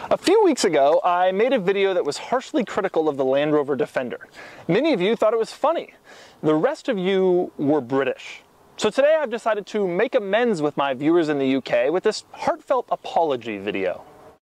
A few weeks ago, I made a video that was harshly critical of the Land Rover Defender. Many of you thought it was funny. The rest of you were British. So today I've decided to make amends with my viewers in the UK with this heartfelt apology video.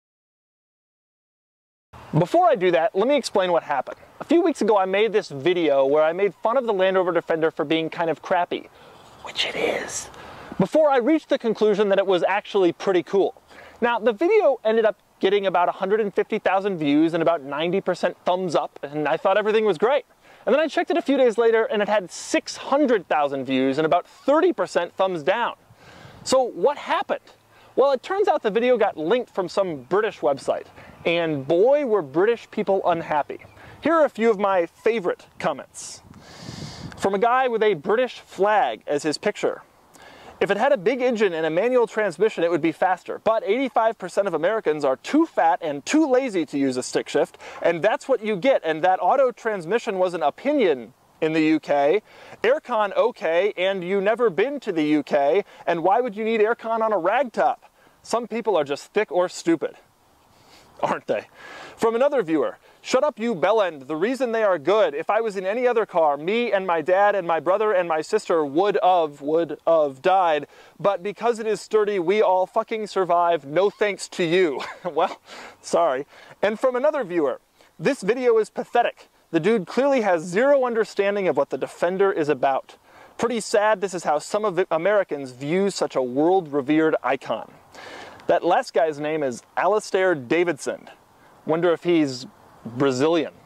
Before I do that, let me explain what happened. A few weeks ago I made this video where I made fun of the Land Rover Defender for being kind of crappy, which it is, before I reached the conclusion that it was actually pretty cool. Now, the video ended up getting about 150,000 views and about 90% thumbs up, and I thought everything was great. And then I checked it a few days later and it had 600,000 views and about 30% thumbs down. So what happened? Well, it turns out the video got linked from some British website, and boy were British people unhappy. Here are a few of my favorite comments. From a guy with a British flag as his picture. If it had a big engine and a manual transmission, it would be faster, but 85% of Americans are too fat and too lazy to use a stick shift, and that's what you get, and that auto transmission was an opinion in the UK. Aircon okay, and you never been to the UK, and why would you need aircon on a ragtop? Some people are just thick or stupid, aren't they? From another viewer, shut up you bellend, the reason they are good, if I was in any other car, me and my dad and my brother and my sister would have died, but because it is sturdy, we all fucking survive, no thanks to you. Well, sorry. And from another viewer, this video is pathetic. The dude clearly has zero understanding of what the Defender is about. Pretty sad this is how some of Americans view such a world-revered icon. That last guy's name is Alastair Davidson. Wonder if he's Brazilian.